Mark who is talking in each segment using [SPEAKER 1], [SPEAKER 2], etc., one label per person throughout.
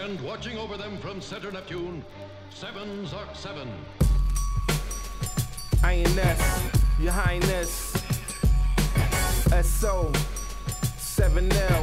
[SPEAKER 1] And watching over them from Center Neptune, 7 Zoc 7.
[SPEAKER 2] INS, Your Highness, SO, 7L,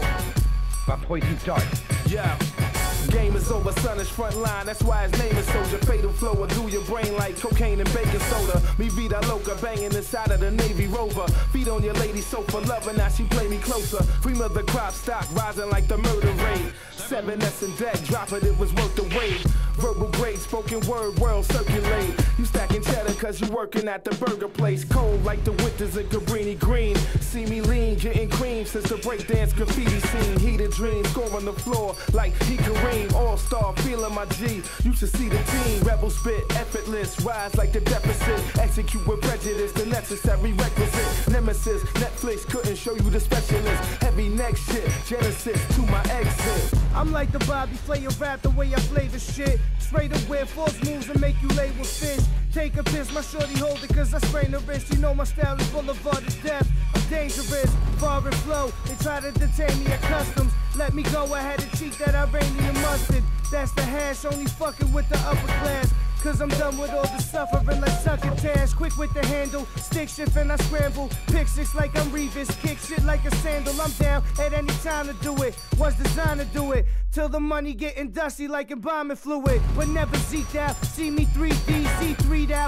[SPEAKER 3] by Poison Dart.
[SPEAKER 2] Yeah. Game is over, son is front line, that's why his name is Soldier. Fatal flow will do your brain like cocaine and baking soda. Mi vida loca, banging inside of the Navy Rover. Feet on your lady sofa, loving now she play me closer. Cream of the crop stock, rising like the murder rate. 7S in deck, drop it was worth the wait. Verbal grade, spoken word, world circulate. You stacking cheddar cause you working at the burger place. Cold like the winters in Cabrini Green. See me lean, getting cream since the breakdance graffiti scene. Heated dreams, score on the floor like he Kareem. All-star, feeling my G. You should see the team. Rebel spit, effortless, rise like the deficit. Execute with prejudice, the necessary requisite. Nemesis, Netflix couldn't show you the specialist. Heavy neck shit, Genesis to my exit.
[SPEAKER 4] I'm like the Bobby Flay of rap, the way I play the shit. Straight away, force moves and make you label fish. Take a piss, my shorty hold it cause I sprain the wrist. You know my style is boulevard of death. I'm dangerous, far and flow. They try to detain me at customs. Let me go, I had to cheat that Iranian mustard. That's the hash, only fucking with the upper class. Cause I'm done with all the suffering like succotash. Quick with the handle, stick shift and I scramble. Pick six like I'm Revis, kick shit like a sandal. I'm down at any time to do it. Was designed to do it. Till the money getting dusty like embalming fluid. But never zeked out, see me 3D, C3'd out.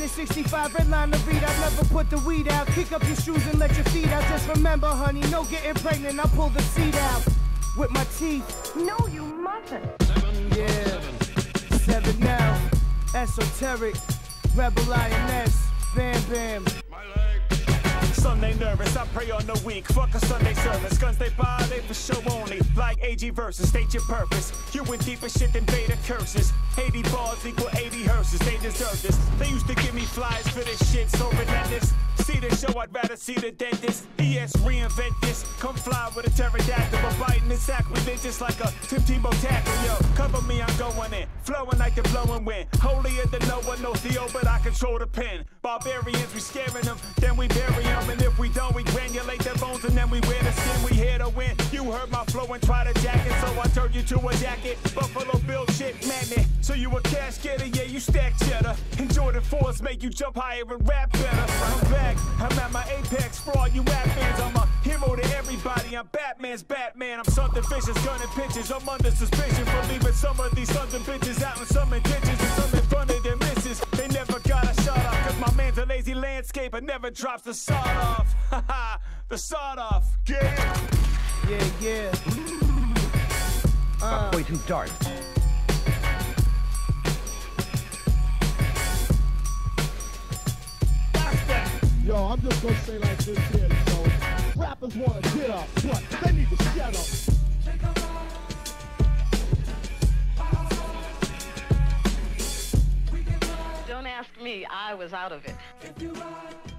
[SPEAKER 4] 165 red line to read, I never put the weed out. Kick up your shoes and let your feet out. Just remember honey, no getting pregnant, I pull the seat out. With my teeth.
[SPEAKER 5] No, you mustn't.
[SPEAKER 1] 7
[SPEAKER 4] Yeah.
[SPEAKER 1] 7.
[SPEAKER 4] 7 now. Esoteric, Rebel INS, Bam Bam.
[SPEAKER 1] My leg.
[SPEAKER 6] Sunday nervous, I pray on the week. Fuck a Sunday service. Guns they buy, they for show only. Like AG verses, state your purpose. You in deeper shit than beta curses. 80 bars equal 80 hearses, they deserve this. They used to give me flies for this shit, so relentless. See the show, I'd rather see the dentist. ES reinvent this. Come fly with a pterodactyl, but biting is sacrilegious like a Tim Tebow tackle. Yo, cover me, I'm going in. Flowing like the blowing wind. Holier than no one, no Theo, but I control the pen. Barbarians, we scaring them, then we bury them. And if we don't, we granulate their bones and then we wear the skin. We here to win. You heard my flow and try to jack it, so I turned you to a jacket. Buffalo Bill shit, magnet. So you a cash getter, yeah, you stack cheddar. And Jordan 4s make you jump higher and rap better. I'm back, I'm at my apex for all you rap fans. I'm a hero to everybody, I'm Batman's Batman. I'm something vicious, gunning pitches. I'm under suspicion for leaving some of these sons of bitches out in some ditches and some in front of their misses. They never got a shot off, cause my man's a lazy landscaper, never drops the sod off. Haha, the sod off, get it?
[SPEAKER 4] Yeah.
[SPEAKER 3] By Poison Dart.
[SPEAKER 7] Yo, I'm just gonna say like this here, you know. Rappers wanna get up, but they need to shut up.
[SPEAKER 5] Don't ask me, I was out of it.